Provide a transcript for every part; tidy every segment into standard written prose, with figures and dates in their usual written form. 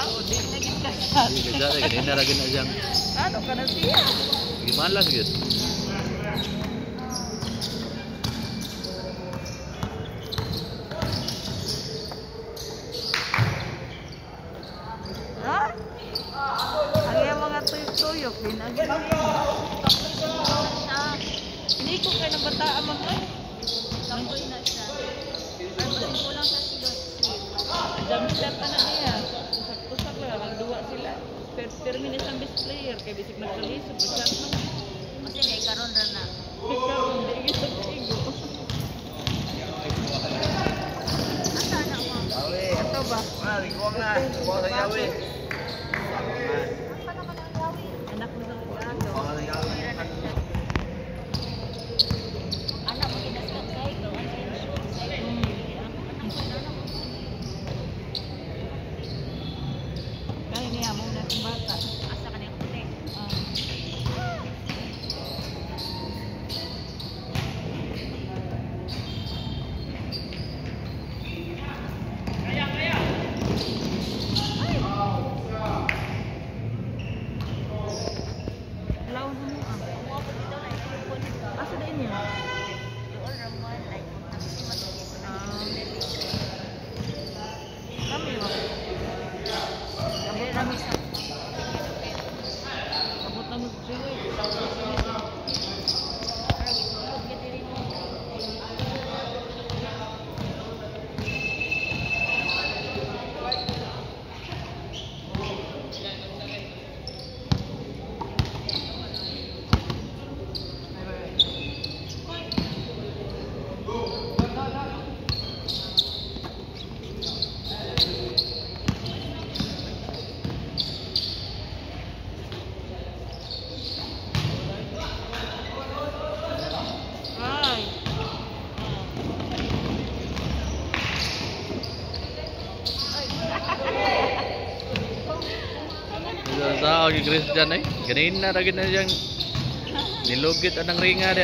tao, di naging kasat. Di kasat, ganina ra gina siyang. Ano ka na siya? Gimalas gyud. Ha? Ang iyang mga tuyok-tuyok, binagin. Hindi ko kayo ng bataan mga. Samboy na siya. Ang kulang sa silot. Jump pa na niya. Usak-usak lang. Magduwa sila. Terminis ang best player. Kaya bisik magkalisod. Usak na. Kasi may karon na na. May karon. Hindi sa tigo. Asa na mo? Awe. Ito ba? Liguang na. Kuha sa yawi. Anak mo sa ugato. Kuha sa yawi. Anak mo kinaskat kayo. Kaya niya mo na itong bata. Asa ka niya puti. Lawan mo asa na inyo? Kami mo. Kami kami sa abot na mag-drill. Sa agi Christian eh. Ganina ra gid na siyang nilugit anang ringa dia.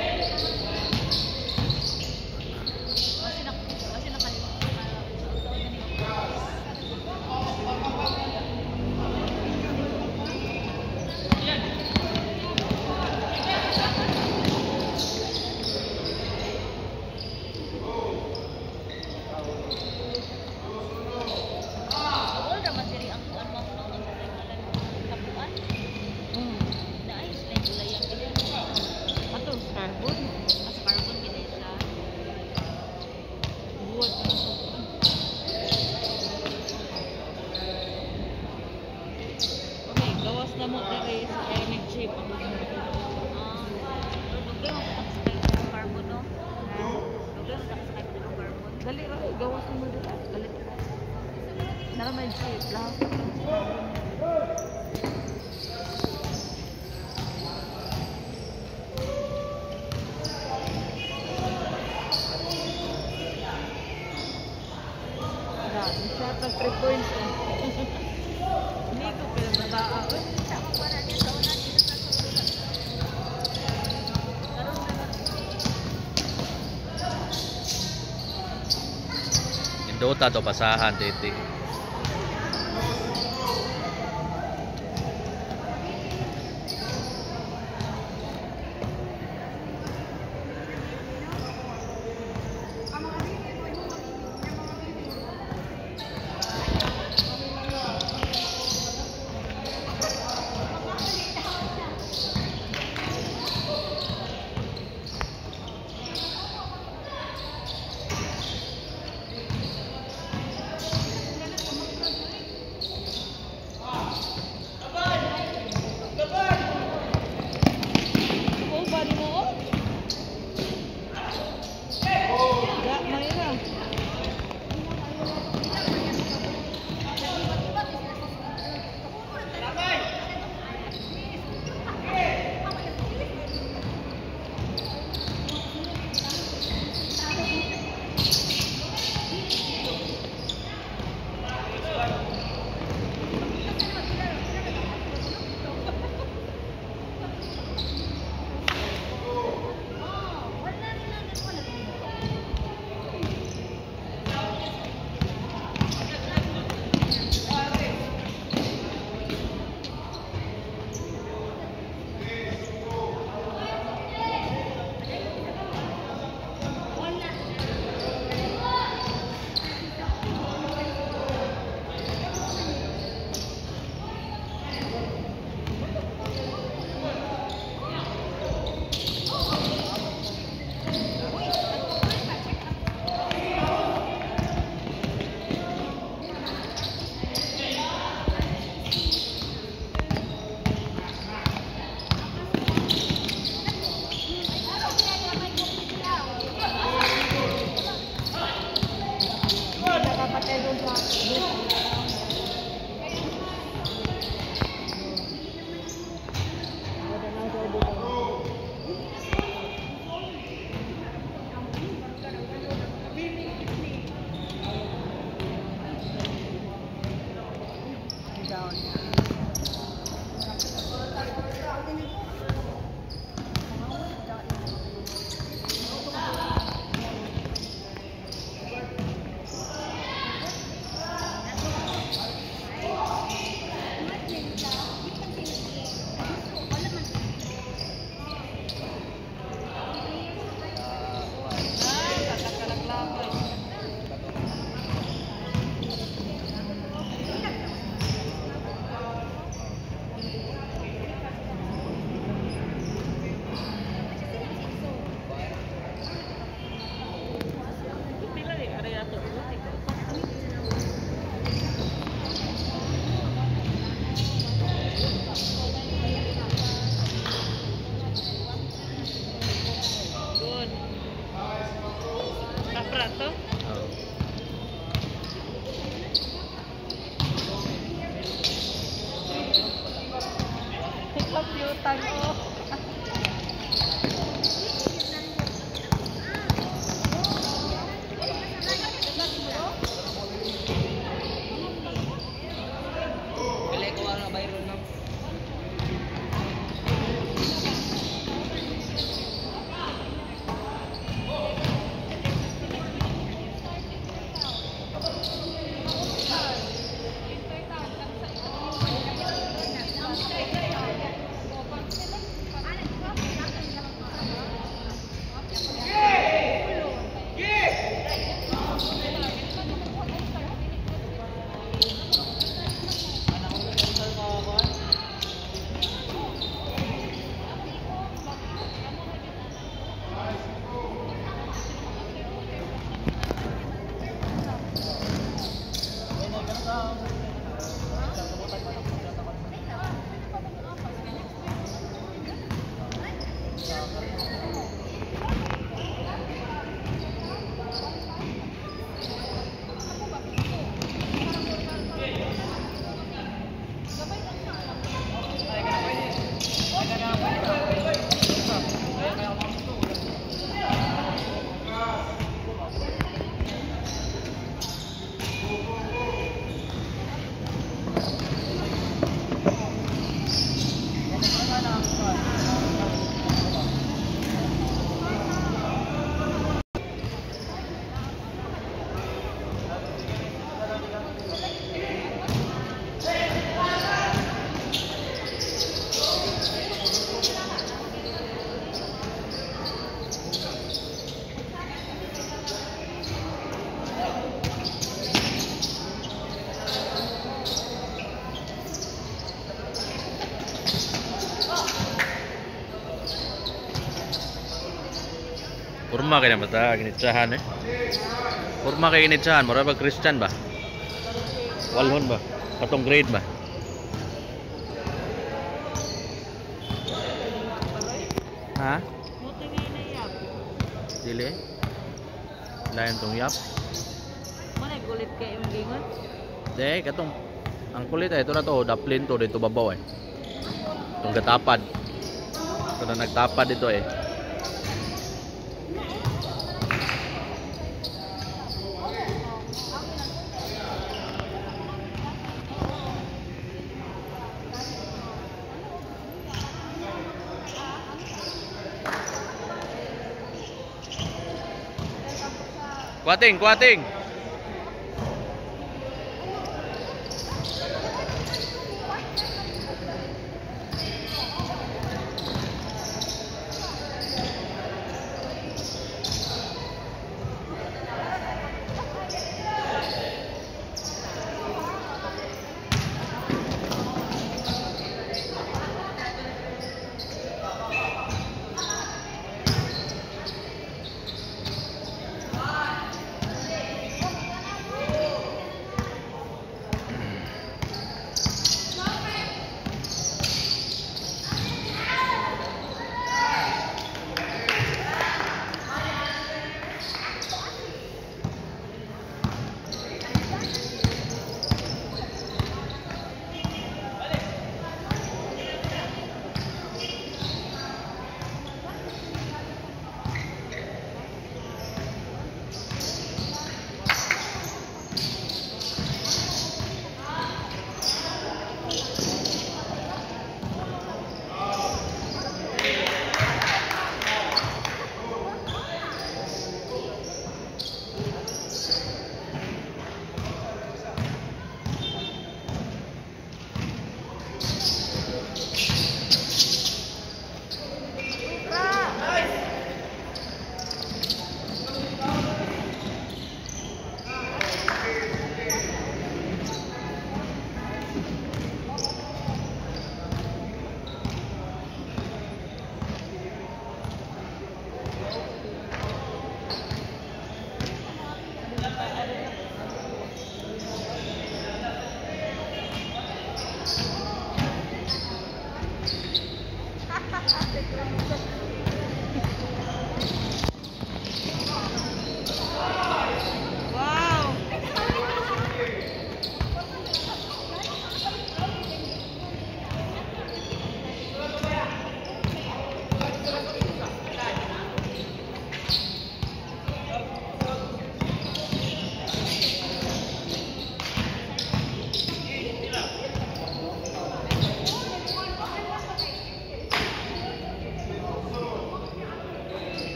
Gawas na mo dere sa energy pa mo. Carbon no. Dali ra gawas mo dere. Dali. Nara may chip lang. Isa tag 3 points. Hindi ko pinagbataan. Indota to basahan titi. to? Oh. Computer ko. Kurma kaya mata ginitsahan eh. Kurma kaya ginitsahan, mura ba Christian ba? Walhon ba? Katong grade ba? Ha? Buti nga inayap. Dili? Lain tong yap? Manay kulit kayo yung gingon? De, katong ang kulit ay ito na to, daplin to dito babaw eh. Itong gatapad. Ito na nagtapad dito eh. Kuating, kuating.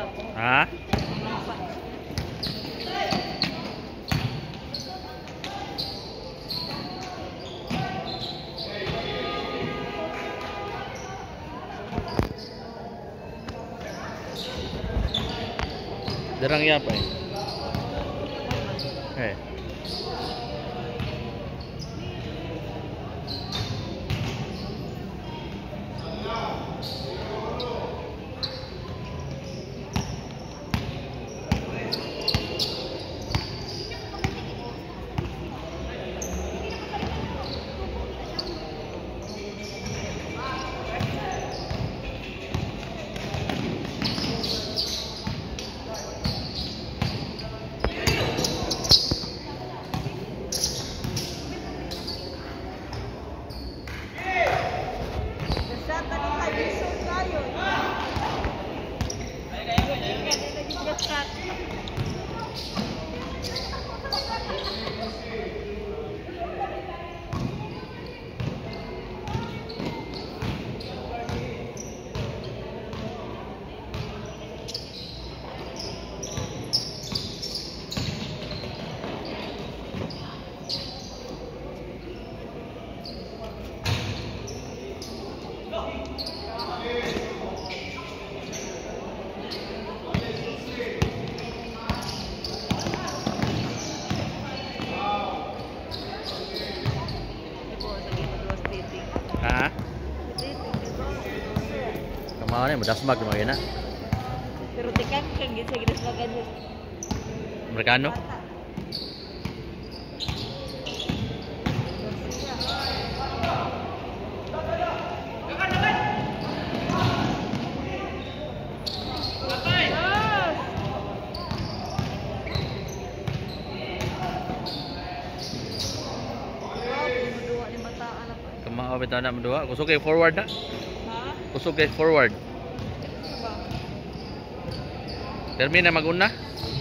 Ha? Jarang ya apa ya? Ha? Kemana nih? Dasmak gimana? Pero tekan kan gitu kita sebagai Americano? Kemana kita nak berdua? Kusuk ke forward na? Ha? Kusuk ke forward. Termina maguna.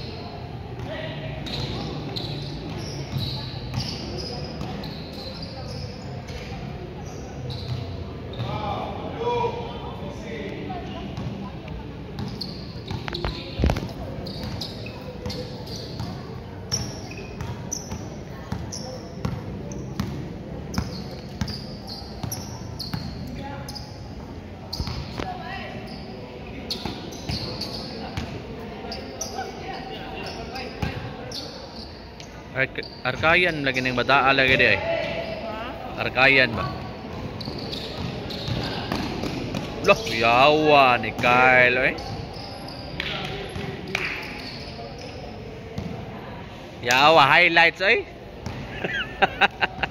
Arkayan lagi ning bata lagi di ay. Arkayan ba? Loh, yawa ni Kyle eh. Yawa highlights eh.